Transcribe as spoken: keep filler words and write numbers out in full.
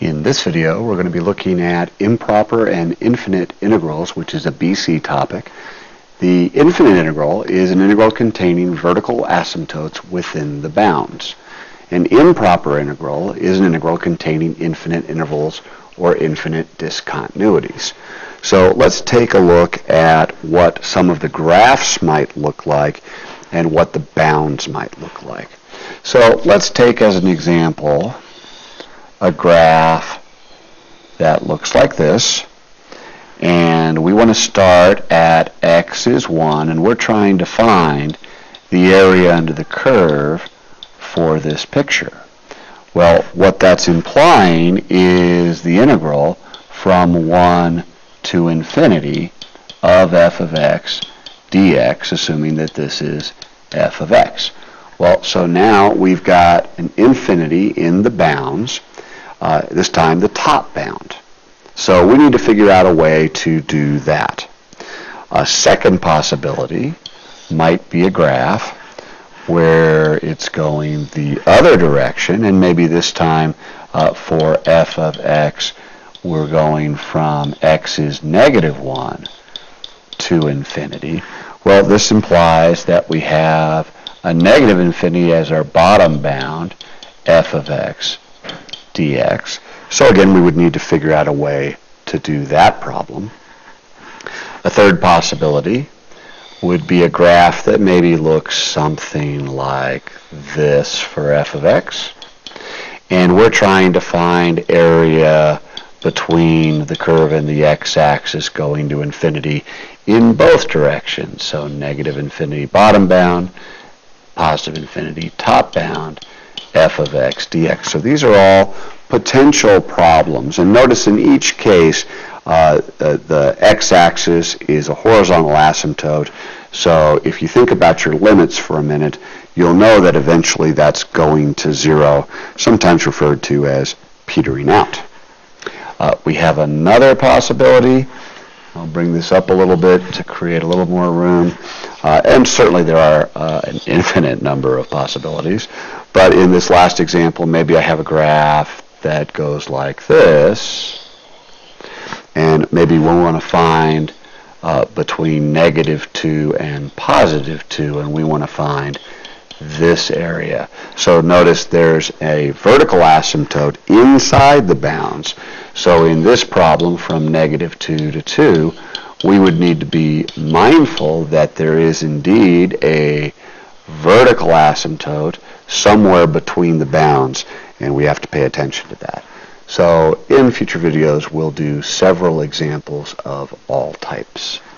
In this video, we're going to be looking at improper and infinite integrals, which is a B C topic. The infinite integral is an integral containing vertical asymptotes within the bounds. An improper integral is an integral containing infinite intervals or infinite discontinuities. So let's take a look at what some of the graphs might look like and what the bounds might look like. So let's take as an example a graph that looks like this, and we want to start at x is one, and we're trying to find the area under the curve for this picture. Well, what that's implying is the integral from one to infinity of f of x dx, assuming that this is f of x. Well, so now we've got an infinity in the bounds, uh, this time the top bound. So we need to figure out a way to do that. A second possibility might be a graph where it's going the other direction, and maybe this time uh, for f of x we're going from x is negative one to infinity. Well, this implies that we have a negative infinity as our bottom bound, f of x dx. So again, we would need to figure out a way to do that problem. A third possibility would be a graph that maybe looks something like this for f of x, and we're trying to find area between the curve and the x-axis going to infinity in both directions. So negative infinity bottom bound, positive infinity top bound, f of x dx. So these are all potential problems, and notice in each case uh, the, the x-axis is a horizontal asymptote. So if you think about your limits for a minute, you'll know that eventually that's going to zero, sometimes referred to as petering out. Uh, we have another possibility. I'll bring this up a little bit to create a little more room. Uh, and certainly there are uh, an infinite number of possibilities. But in this last example, maybe I have a graph that goes like this. And maybe we want to find uh, between negative two and positive two, and we want to find this area. So notice there's a vertical asymptote inside the bounds. So in this problem from negative two to two, we would need to be mindful that there is indeed a vertical asymptote somewhere between the bounds, and we have to pay attention to that. So in future videos, we'll do several examples of all types.